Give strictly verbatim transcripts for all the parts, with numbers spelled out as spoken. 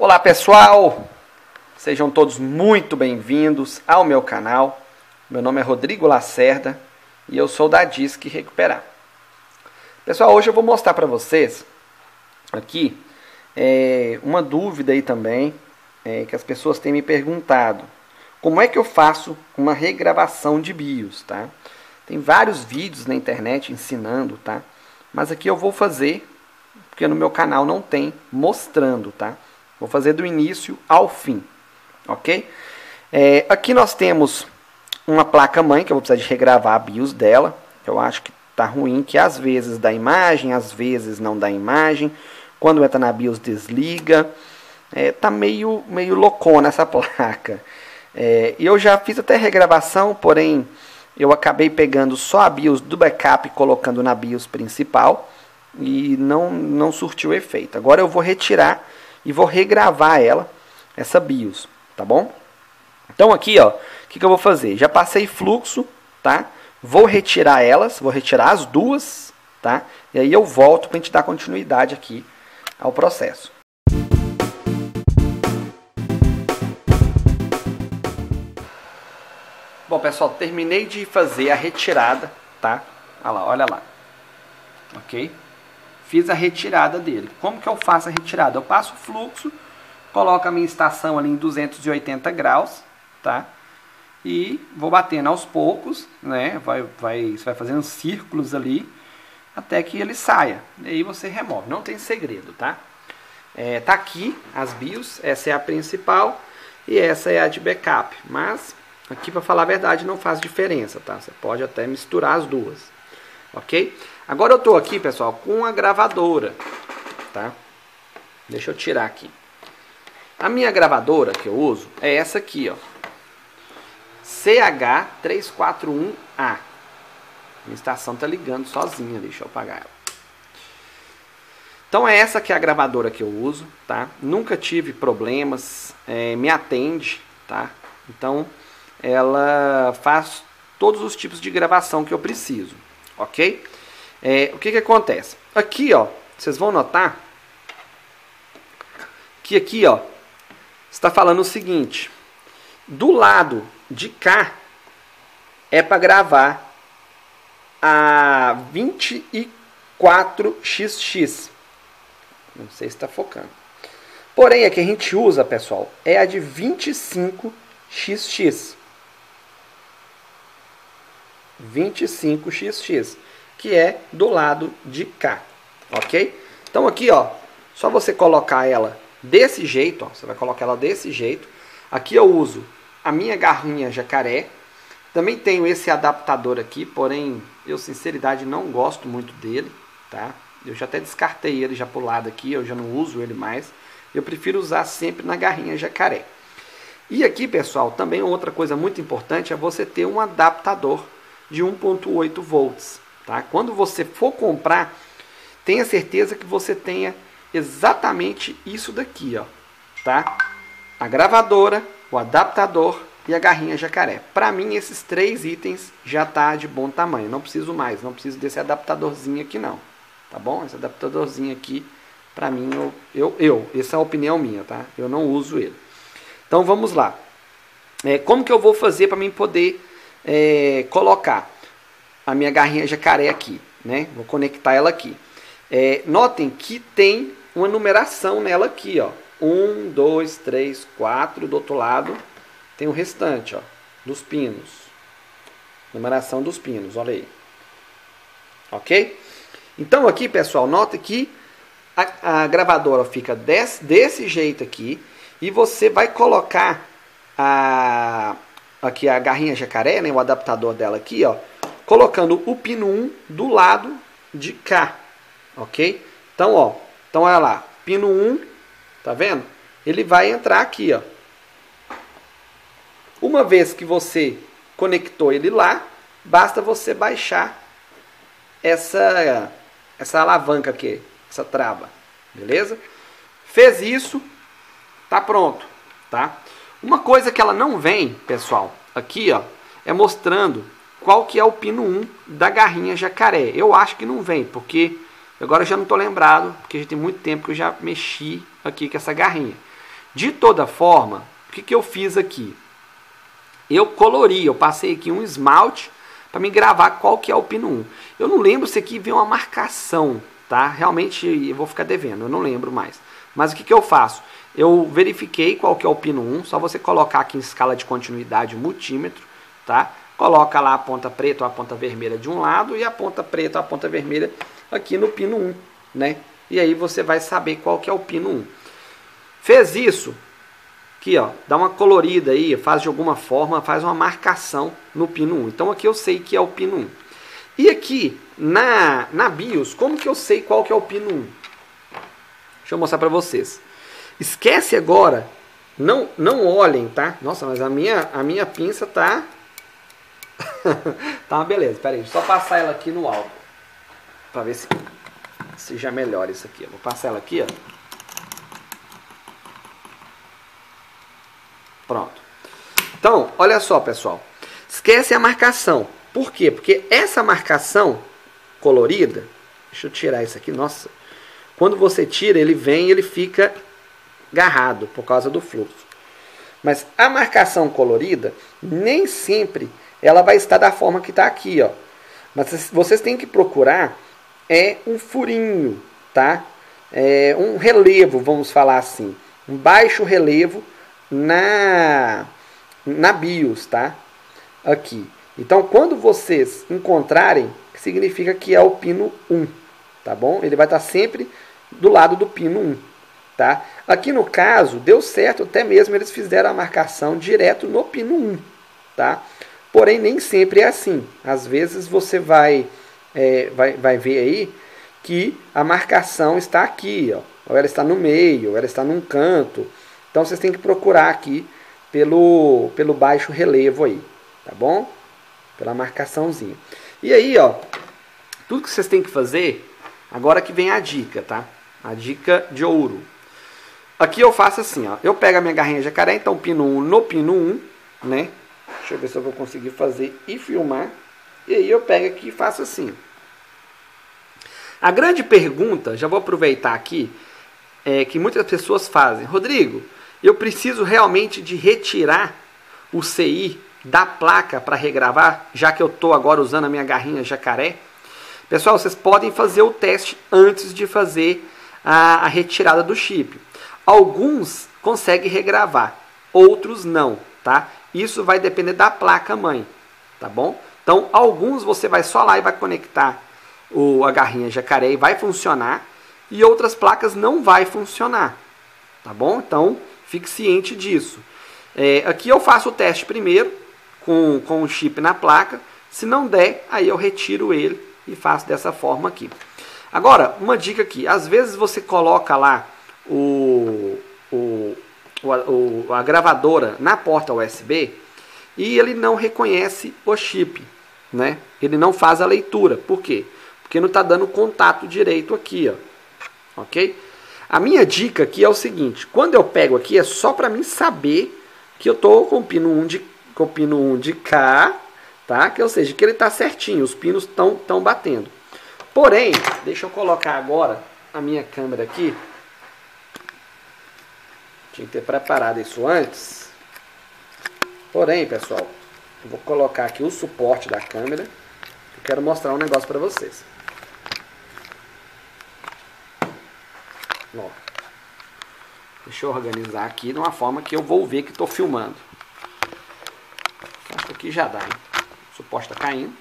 Olá pessoal, sejam todos muito bem-vindos ao meu canal. Meu nome é Rodrigo Lacerda e eu sou da Disque Recuperar. Pessoal, hoje eu vou mostrar para vocês aqui é, uma dúvida aí também é, que as pessoas têm me perguntado. Como é que eu faço uma regravação de BIOS, tá? Tem vários vídeos na internet ensinando, tá? Mas aqui eu vou fazer, porque no meu canal não tem mostrando, tá? Vou fazer do início ao fim, ok? É, aqui nós temos uma placa-mãe, que eu vou precisar de regravar a BIOS dela. Eu acho que tá ruim, que às vezes dá imagem, às vezes não dá imagem. Quando entra na BIOS desliga. É, tá meio, meio loucona essa placa. É, eu já fiz até regravação, porém eu acabei pegando só a BIOS do backup e colocando na BIOS principal. E não, não surtiu efeito. Agora eu vou retirar e vou regravar ela, essa BIOS, tá bom? Então aqui, ó, o que, que eu vou fazer? Já passei fluxo, tá? Vou retirar elas, vou retirar as duas, tá? E aí eu volto para a gente dar continuidade aqui ao processo. Bom, pessoal, terminei de fazer a retirada, tá? Olha lá, olha lá. Ok? Fiz a retirada dele. Como que eu faço a retirada? Eu passo o fluxo, coloco a minha estação ali em duzentos e oitenta graus, tá? E vou batendo aos poucos, né? Vai, vai, você vai fazendo círculos ali até que ele saia. E aí você remove. Não tem segredo, tá? É, tá aqui as BIOS. Essa é a principal e essa é a de backup. Mas aqui, para falar a verdade, não faz diferença, tá? Você pode até misturar as duas, ok? Agora eu estou aqui, pessoal, com a gravadora, tá? Deixa eu tirar aqui. A minha gravadora que eu uso é essa aqui, ó. C H trezentos e quarenta e um A. Minha estação tá ligando sozinha, deixa eu apagar ela. Então é essa que é a gravadora que eu uso, tá? Nunca tive problemas, é, me atende, tá? Então ela faz todos os tipos de gravação que eu preciso, ok? É, o que que acontece? Aqui, ó, vocês vão notar que aqui, ó, está falando o seguinte: do lado de cá é para gravar a vinte e quatro x x. Não sei se está focando. Porém, a que a gente usa, pessoal, é a de vinte e cinco x x. vinte e cinco x x. Que é do lado de cá, ok? Então aqui, ó, só você colocar ela desse jeito, ó, você vai colocar ela desse jeito. Aqui eu uso a minha garrinha jacaré. Também tenho esse adaptador aqui, porém, eu sinceridade não gosto muito dele, tá? Eu já até descartei ele já pro lado aqui, eu já não uso ele mais. Eu prefiro usar sempre na garrinha jacaré. E aqui, pessoal, também outra coisa muito importante é você ter um adaptador de um ponto oito volts. Tá? Quando você for comprar, tenha certeza que você tenha exatamente isso daqui, ó, tá? A gravadora, o adaptador e a garrinha jacaré. Para mim, esses três itens já tá de bom tamanho. Não preciso mais, não preciso desse adaptadorzinho aqui não, tá bom? Esse adaptadorzinho aqui, para mim, eu, eu, eu, essa é a opinião minha, tá? Eu não uso ele. Então vamos lá. É, como que eu vou fazer para mim poder é, colocar a minha garrinha jacaré aqui, né? Vou conectar ela aqui. É, notem que tem uma numeração nela aqui, ó. Um, dois, três, quatro. Do outro lado tem o restante, ó, dos pinos. Numeração dos pinos, olha aí. Ok? Então aqui, pessoal, nota que a, a gravadora fica desse, desse jeito aqui. E você vai colocar a, aqui a garrinha jacaré, né? O adaptador dela aqui, ó. Colocando o pino um do lado de cá, ok? Então, ó, então olha lá, pino um, tá vendo? Ele vai entrar aqui, ó. Uma vez que você conectou ele lá, basta você baixar essa, essa alavanca aqui, essa trava, beleza? Fez isso, tá pronto, tá? Uma coisa que ela não vem, pessoal, aqui, ó, é mostrando qual que é o pino um da garrinha jacaré. Eu acho que não vem, porque agora eu já não estou lembrado, porque já tem muito tempo que eu já mexi aqui com essa garrinha. De toda forma, o que, que eu fiz aqui? Eu colori, eu passei aqui um esmalte para me gravar qual que é o pino um. Eu não lembro se aqui vem uma marcação, tá? Realmente eu vou ficar devendo, eu não lembro mais. Mas o que, que eu faço? Eu verifiquei qual que é o pino um, só você colocar aqui em escala de continuidade o multímetro, tá? Coloca lá a ponta preta ou a ponta vermelha de um lado e a ponta preta ou a ponta vermelha aqui no pino um, né? E aí você vai saber qual que é o pino um. Fez isso, aqui ó, dá uma colorida aí, faz de alguma forma, faz uma marcação no pino um. Então aqui eu sei que é o pino um. E aqui na, na BIOS, como que eu sei qual que é o pino um? Deixa eu mostrar para vocês. Esquece agora, não, não olhem, tá? Nossa, mas a minha, a minha pinça tá... tá uma beleza, pera aí, só passar ela aqui no álcool. Pra ver se, se já melhora isso aqui. Eu vou passar ela aqui, ó. Pronto. Então, olha só, pessoal. Esquece a marcação. Por quê? Porque essa marcação colorida... Deixa eu tirar isso aqui, nossa... Quando você tira, ele vem e ele fica agarrado por causa do fluxo. Mas a marcação colorida, nem sempre ela vai estar da forma que está aqui, ó. Mas vocês têm que procurar é um furinho, tá? É um relevo, vamos falar assim. Um baixo relevo na, na BIOS, tá? Aqui. Então, quando vocês encontrarem, significa que é o pino um, tá bom? Ele vai estar sempre do lado do pino um, tá? Aqui no caso, deu certo, até mesmo eles fizeram a marcação direto no pino um, tá? Porém, nem sempre é assim. Às vezes você vai, é, vai, vai ver aí que a marcação está aqui, ó. Ou ela está no meio, ou ela está num canto. Então, vocês têm que procurar aqui pelo, pelo baixo relevo aí, tá bom? Pela marcaçãozinha. E aí, ó, tudo que vocês têm que fazer, agora que vem a dica, tá? A dica de ouro. Aqui eu faço assim, ó. Eu pego a minha garrinha jacaré, então pino um no pino um, né? Deixa eu ver se eu vou conseguir fazer e filmar. E aí eu pego aqui e faço assim. A grande pergunta, já vou aproveitar aqui, é que muitas pessoas fazem. Rodrigo, eu preciso realmente de retirar o C I da placa para regravar, já que eu estou agora usando a minha garrinha jacaré? Pessoal, vocês podem fazer o teste antes de fazer a, a retirada do chip. Alguns conseguem regravar, outros não, tá? Isso vai depender da placa mãe, tá bom? Então, alguns você vai só lá e vai conectar o, a garrinha jacaré e vai funcionar, e outras placas não vai funcionar, tá bom? Então, fique ciente disso. É, aqui eu faço o teste primeiro, com, com o chip na placa. Se não der, aí eu retiro ele e faço dessa forma aqui. Agora, uma dica aqui. Às vezes você coloca lá o, o, o, a gravadora na porta U S B e ele não reconhece o chip, né? Ele não faz a leitura. Por quê? Porque não está dando contato direito aqui, ó. Ok? A minha dica aqui é o seguinte. Quando eu pego aqui, é só para mim saber que eu estou com o pino um de, com o pino um de cá, tá? Que, ou seja, que ele está certinho. Os pinos estão tão batendo. Porém, deixa eu colocar agora a minha câmera aqui. Tinha que ter preparado isso antes. Porém, pessoal, eu vou colocar aqui o suporte da câmera. Eu quero mostrar um negócio para vocês. Ó, deixa eu organizar aqui de uma forma que eu vou ver que estou filmando. Acho que aqui já dá, hein? O suporte está caindo.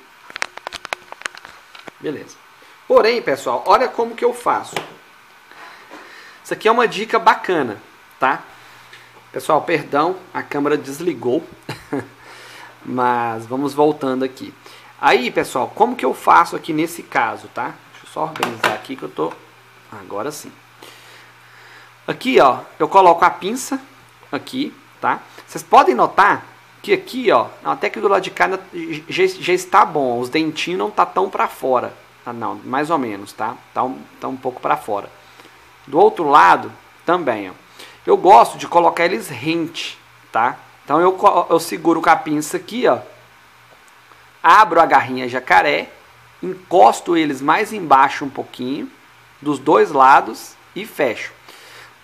Beleza. Porém, pessoal, olha como que eu faço. Isso aqui é uma dica bacana, tá? Pessoal, perdão, a câmera desligou. Mas vamos voltando aqui. Aí, pessoal, como que eu faço aqui nesse caso, tá? Deixa eu só organizar aqui que eu tô... Agora sim. Aqui, ó, eu coloco a pinça aqui, tá? Vocês podem notar que aqui, ó, até que do lado de cá já, já está bom. Os dentinhos não tá tão para fora. Ah, não, mais ou menos, tá? Tá um, tá um pouco para fora. Do outro lado, também, ó. Eu gosto de colocar eles rente, tá? Então eu, eu seguro com a pinça aqui, ó. Abro a garrinha jacaré, encosto eles mais embaixo um pouquinho, dos dois lados e fecho.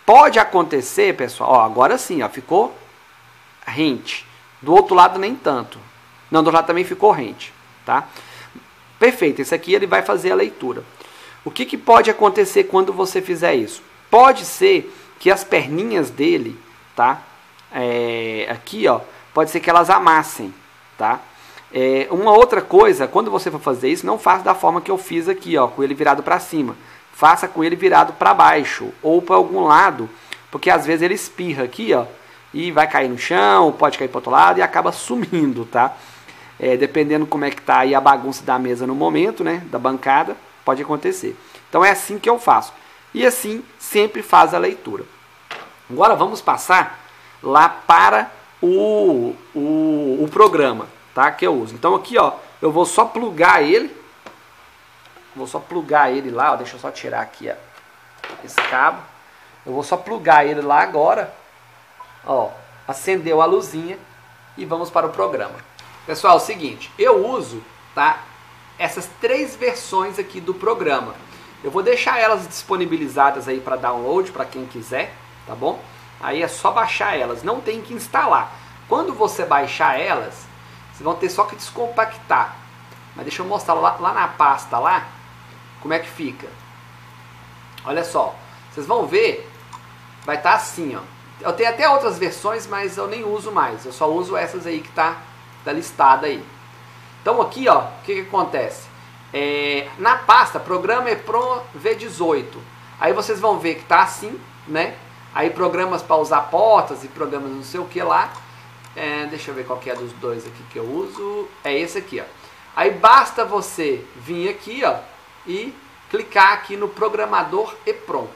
Pode acontecer, pessoal, ó, agora sim, ó, ficou rente. Do outro lado nem tanto. Não, do outro lado também ficou rente, tá? Perfeito, esse aqui ele vai fazer a leitura. O que, que pode acontecer quando você fizer isso? Pode ser que as perninhas dele, tá? É, aqui, ó, pode ser que elas amassem, tá? É, uma outra coisa, quando você for fazer isso, não faça da forma que eu fiz aqui, ó, com ele virado para cima. Faça com ele virado para baixo ou para algum lado, porque às vezes ele espirra aqui, ó, e vai cair no chão, pode cair para outro lado e acaba sumindo, tá? É, dependendo como é que tá aí a bagunça da mesa no momento, né, da bancada, pode acontecer. Então é assim que eu faço. E assim sempre faz a leitura. Agora vamos passar lá para o, o, o programa, tá, que eu uso. Então aqui, ó, eu vou só plugar ele. Vou só plugar ele lá, ó, deixa eu só tirar aqui, ó, esse cabo. Eu vou só plugar ele lá agora. Ó, acendeu a luzinha e vamos para o programa. Pessoal, é o seguinte, eu uso, tá, essas três versões aqui do programa. Eu vou deixar elas disponibilizadas aí para download, para quem quiser, tá bom? Aí é só baixar elas, não tem que instalar. Quando você baixar elas, vocês vão ter só que descompactar. Mas deixa eu mostrar lá, lá na pasta lá, como é que fica. Olha só, vocês vão ver, vai estar assim, ó. Eu tenho até outras versões, mas eu nem uso mais. Eu só uso essas aí que tá, tá listada aí. Então aqui, ó, o que, que acontece? É, na pasta, programa EPROM V dezoito. Aí vocês vão ver que tá assim, né? Aí programas para usar portas e programas não sei o que lá. É, deixa eu ver qual que é dos dois aqui que eu uso. É esse aqui, ó. Aí basta você vir aqui, ó, e clicar aqui no programador EPROM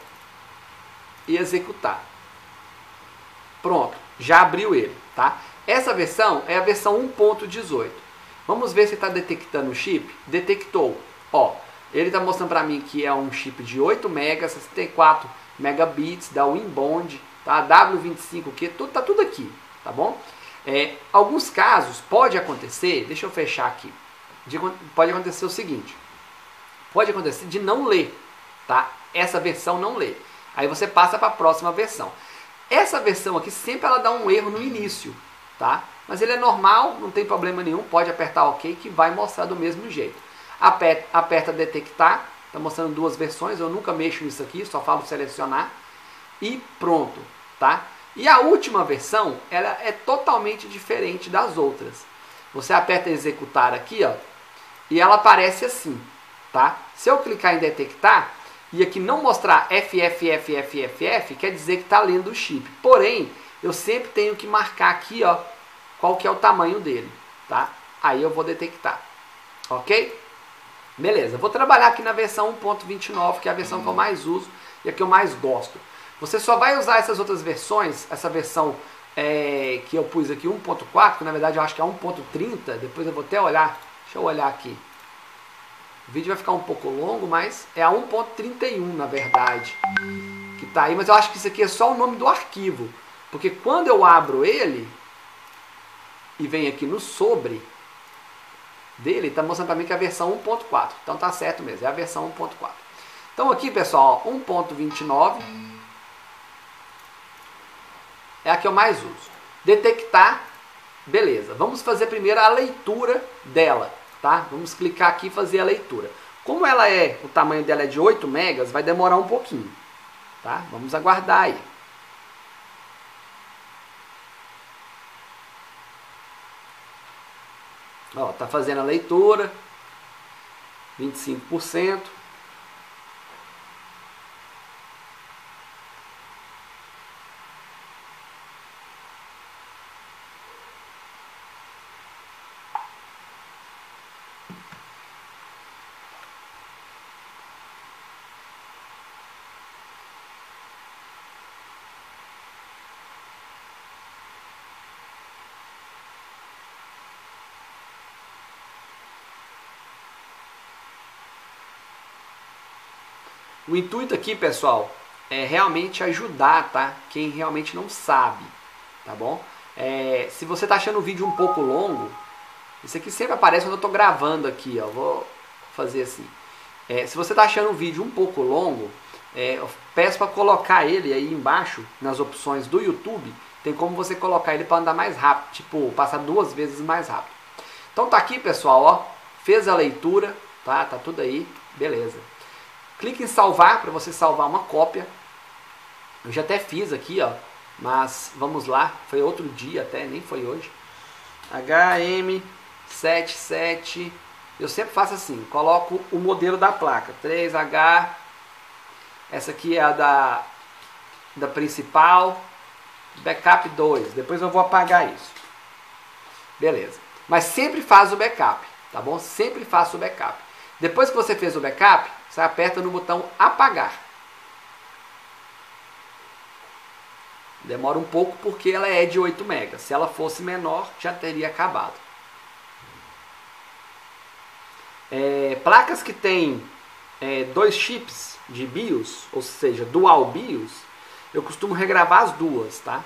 e executar. Pronto, já abriu ele, tá? Essa versão é a versão um ponto dezoito. Vamos ver se está detectando o chip. Detectou. Ó, ele está mostrando para mim que é um chip de oito megas, sessenta e quatro megabits da Winbond, tá? W vinte e cinco Q, tudo, tá tudo aqui, tá bom? É, alguns casos pode acontecer, deixa eu fechar aqui. De, pode acontecer o seguinte. Pode acontecer de não ler, tá? Essa versão não lê. Aí você passa para a próxima versão. Essa versão aqui sempre ela dá um erro no início, tá? Mas ele é normal, não tem problema nenhum, pode apertar OK que vai mostrar do mesmo jeito. Aperta, aperta detectar, tá mostrando duas versões, eu nunca mexo nisso aqui, só falo selecionar e pronto, tá? E a última versão, ela é totalmente diferente das outras. Você aperta executar aqui, ó, e ela aparece assim, tá? Se eu clicar em detectar e aqui não mostrar F F F F F F, quer dizer que está lendo o chip. Porém, eu sempre tenho que marcar aqui, ó, qual que é o tamanho dele, tá? Aí eu vou detectar, ok? Beleza, vou trabalhar aqui na versão um ponto vinte e nove, que é a versão que eu mais uso e a que eu mais gosto. Você só vai usar essas outras versões, essa versão é, que eu pus aqui um ponto quatro, que na verdade eu acho que é um ponto trinta, depois eu vou até olhar, deixa eu olhar aqui. O vídeo vai ficar um pouco longo, mas é a um ponto trinta e um, na verdade, que tá aí. Mas eu acho que isso aqui é só o nome do arquivo, porque quando eu abro ele e venho aqui no sobre dele, está mostrando para mim que é a versão um ponto quatro. Então tá certo mesmo, é a versão um ponto quatro. Então aqui, pessoal, um ponto vinte e nove é a que eu mais uso. Detectar, beleza. Vamos fazer primeiro a leitura dela. Tá? Vamos clicar aqui e fazer a leitura. Como ela é, o tamanho dela é de oito megas, vai demorar um pouquinho. Tá? Vamos aguardar aí. Ó, tá fazendo a leitura. vinte e cinco por cento. O intuito aqui, pessoal, é realmente ajudar, tá? Quem realmente não sabe, tá bom? É, se você tá achando o vídeo um pouco longo, isso aqui sempre aparece quando eu tô gravando aqui, ó. Vou fazer assim. É, se você tá achando o vídeo um pouco longo, É, eu peço para colocar ele aí embaixo, nas opções do YouTube, tem como você colocar ele para andar mais rápido, tipo, passar duas vezes mais rápido. Então tá aqui, pessoal, ó, fez a leitura, tá? Tá tudo aí, beleza. Clique em salvar para você salvar uma cópia. Eu já até fiz aqui, ó, mas vamos lá, foi outro dia até, nem foi hoje. H M setenta e sete, eu sempre faço assim, coloco o modelo da placa, três H, essa aqui é a da, da principal, backup dois, depois eu vou apagar isso. Beleza, mas sempre faz o backup, tá bom? Sempre faça o backup. Depois que você fez o backup, você aperta no botão apagar. Demora um pouco porque ela é de oito megas. Se ela fosse menor, já teria acabado. É, placas que tem é, dois chips de BIOS, ou seja, dual BIOS, eu costumo regravar as duas, tá?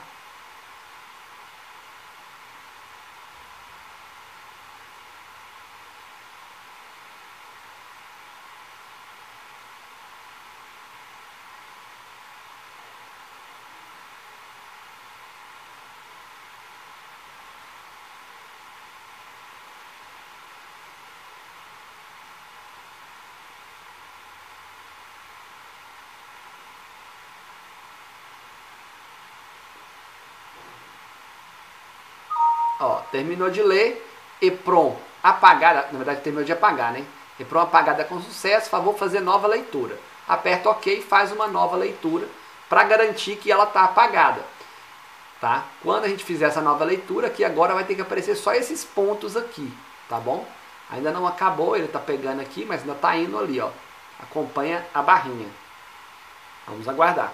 Ó, terminou de ler, EPROM apagada, na verdade terminou de apagar, né? EPROM apagada com sucesso, favor fazer nova leitura. Aperta OK e faz uma nova leitura para garantir que ela está apagada. Tá? Quando a gente fizer essa nova leitura, aqui agora vai ter que aparecer só esses pontos aqui, tá bom? Ainda não acabou, ele está pegando aqui, mas ainda está indo ali, ó. Acompanha a barrinha. Vamos aguardar.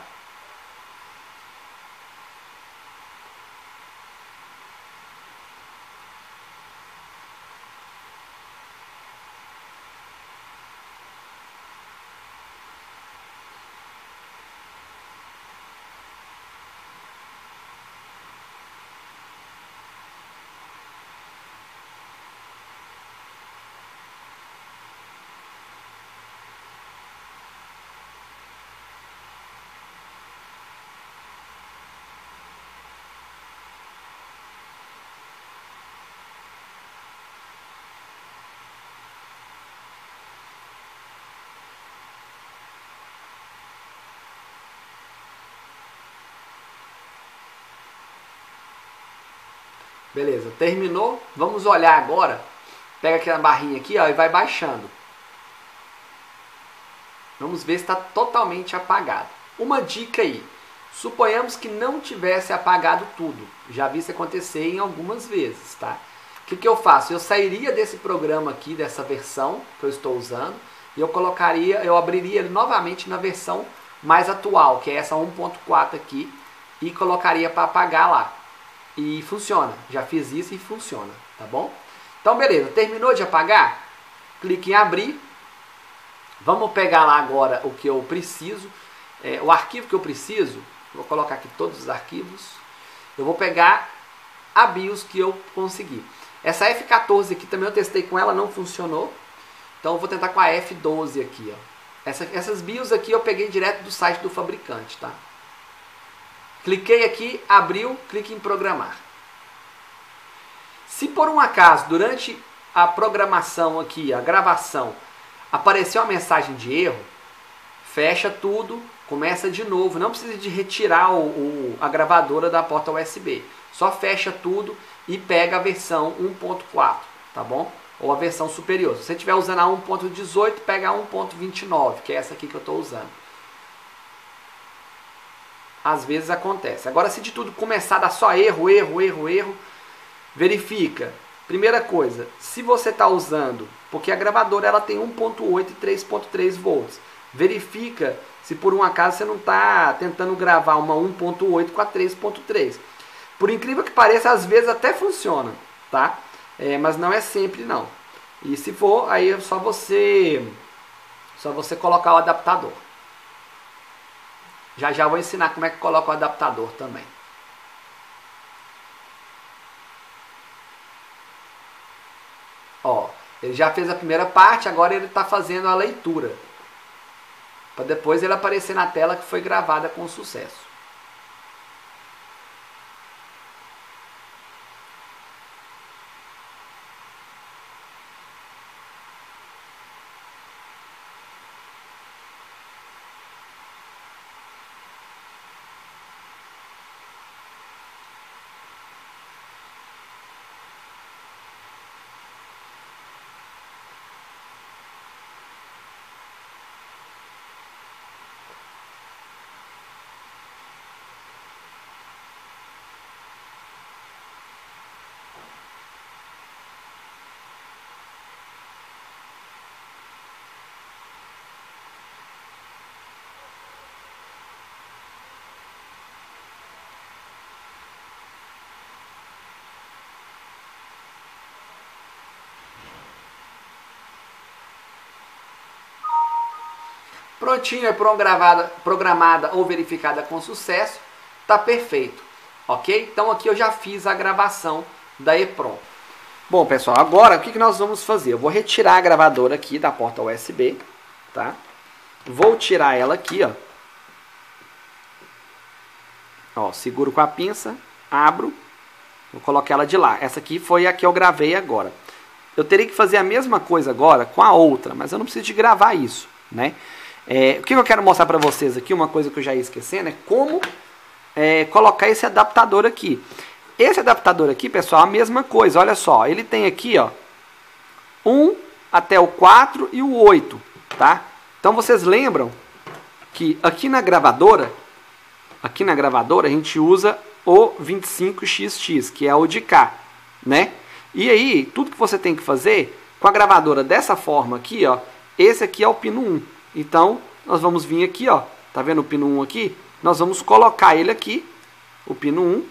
Beleza, terminou. Vamos olhar agora. Pega aquela barrinha aqui, ó, e vai baixando. Vamos ver se está totalmente apagado. Uma dica aí. Suponhamos que não tivesse apagado tudo. Já vi isso acontecer em algumas vezes, tá? O que, que eu faço? Eu sairia desse programa aqui, dessa versão que eu estou usando, e eu colocaria, eu abriria ele novamente na versão mais atual, que é essa um ponto quatro aqui, e colocaria para apagar lá. E funciona. Já fiz isso e funciona, tá bom? Então, beleza. Terminou de apagar? Clique em abrir. Vamos pegar lá agora o que eu preciso. É, o arquivo que eu preciso, vou colocar aqui todos os arquivos. Eu vou pegar a BIOS que eu consegui. Essa F quatorze aqui também eu testei com ela, não funcionou. Então eu vou tentar com a F doze aqui, ó. Essa, essas BIOS aqui eu peguei direto do site do fabricante, tá? Cliquei aqui, abriu, clique em programar. Se por um acaso, durante a programação aqui, a gravação, apareceu uma mensagem de erro, fecha tudo, começa de novo. Não precisa de retirar o, o, a gravadora da porta U S B. Só fecha tudo e pega a versão um ponto quatro, tá bom? Ou a versão superior. Se você estiver usando a um ponto dezoito, pega a um ponto vinte e nove, que é essa aqui que eu estou usando. Às vezes acontece. Agora, se de tudo começar a dar só erro, erro, erro, erro, verifica. Primeira coisa, se você está usando, porque a gravadora ela tem um ponto oito e três ponto três volts, verifica se por um acaso você não está tentando gravar uma um ponto oito com a três ponto três. Por incrível que pareça, às vezes até funciona, tá? É, mas não é sempre não. E se for, aí é só você, só você colocar o adaptador. Já já vou ensinar como é que coloca o adaptador também. Ó, ele já fez a primeira parte, agora ele está fazendo a leitura. para depois ele aparecer na tela que foi gravada com sucesso. Prontinho, é programada, programada ou verificada com sucesso, tá perfeito, ok? Então aqui eu já fiz a gravação da EPROM. Bom pessoal, agora o que, que nós vamos fazer? Eu vou retirar a gravadora aqui da porta U S B, tá? Vou tirar ela aqui, ó. Ó, seguro com a pinça, abro, vou colocar ela de lá. Essa aqui foi a que eu gravei agora. Eu teria que fazer a mesma coisa agora com a outra, mas eu não preciso de gravar isso, né? É, o que eu quero mostrar para vocês aqui, uma coisa que eu já ia esquecendo, é como é, colocar esse adaptador aqui. Esse adaptador aqui, pessoal, a mesma coisa, olha só, ele tem aqui, ó, um até o quatro e o oito, tá? Então vocês lembram que aqui na gravadora, aqui na gravadora a gente usa o vinte e cinco X X, que é o de cá, né? E aí, tudo que você tem que fazer com a gravadora dessa forma aqui, ó, esse aqui é o pino um. Então, nós vamos vir aqui, ó, tá vendo o pino um aqui? Nós vamos colocar ele aqui, o pino um,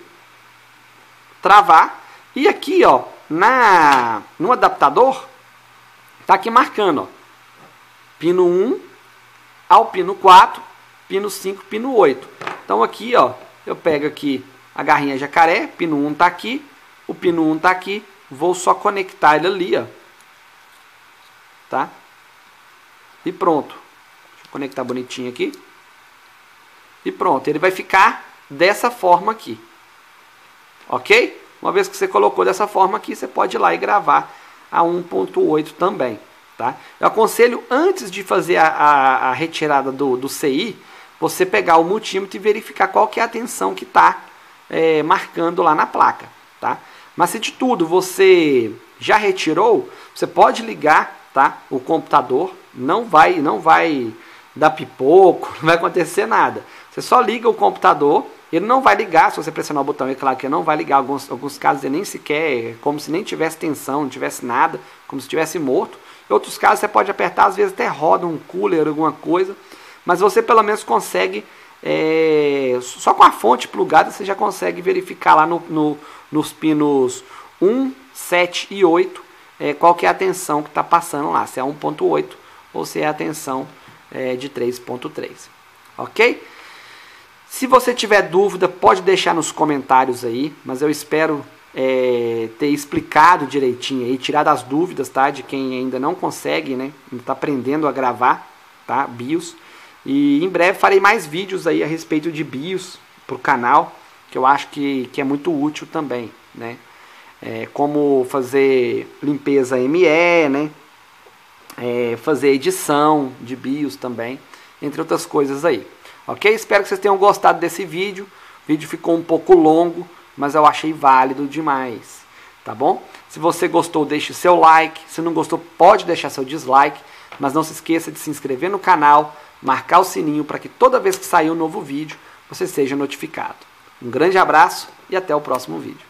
travar, e aqui, ó, na, no adaptador, tá aqui marcando, ó, pino um ao pino quatro, pino cinco, pino oito. Então aqui, ó, eu pego aqui a garrinha jacaré, pino um tá aqui, o pino um tá aqui, vou só conectar ele ali, ó, tá? E pronto. Conectar bonitinho aqui. E pronto, ele vai ficar dessa forma aqui. Ok? Uma vez que você colocou dessa forma aqui, você pode ir lá e gravar a um ponto oito também. Tá? Eu aconselho, antes de fazer a, a, a retirada do, do C I, você pegar o multímetro e verificar qual que é a tensão que está é, marcando lá na placa. Tá? Mas se de tudo você já retirou, você pode ligar, tá, o computador, não vai, não vai dar pipoco, não vai acontecer nada. Você só liga o computador, ele não vai ligar, se você pressionar o botão, é claro que ele não vai ligar, alguns, alguns casos ele nem sequer, como se nem tivesse tensão, não tivesse nada, como se estivesse morto. Em outros casos você pode apertar, às vezes até roda um cooler, alguma coisa, mas você pelo menos consegue, é, só com a fonte plugada você já consegue verificar lá no, no, nos pinos um, sete e oito, é, qual que é a tensão que está passando lá, se é um ponto oito ou se é a tensão é, de três ponto três. Ok? Se você tiver dúvida, pode deixar nos comentários aí, mas eu espero é, ter explicado direitinho aí, tirado as dúvidas, tá, de quem ainda não consegue, né, está aprendendo a gravar, tá, BIOS. E em breve farei mais vídeos aí a respeito de BIOS para o canal, que eu acho que, que é muito útil também, né, é, como fazer limpeza M E, né, é, fazer edição de BIOS também, entre outras coisas aí. Ok? Espero que vocês tenham gostado desse vídeo. O vídeo ficou um pouco longo, mas eu achei válido demais. Tá bom? Se você gostou, deixe seu like. Se não gostou, pode deixar seu dislike. Mas não se esqueça de se inscrever no canal, marcar o sininho para que toda vez que sair um novo vídeo, você seja notificado. Um grande abraço e até o próximo vídeo.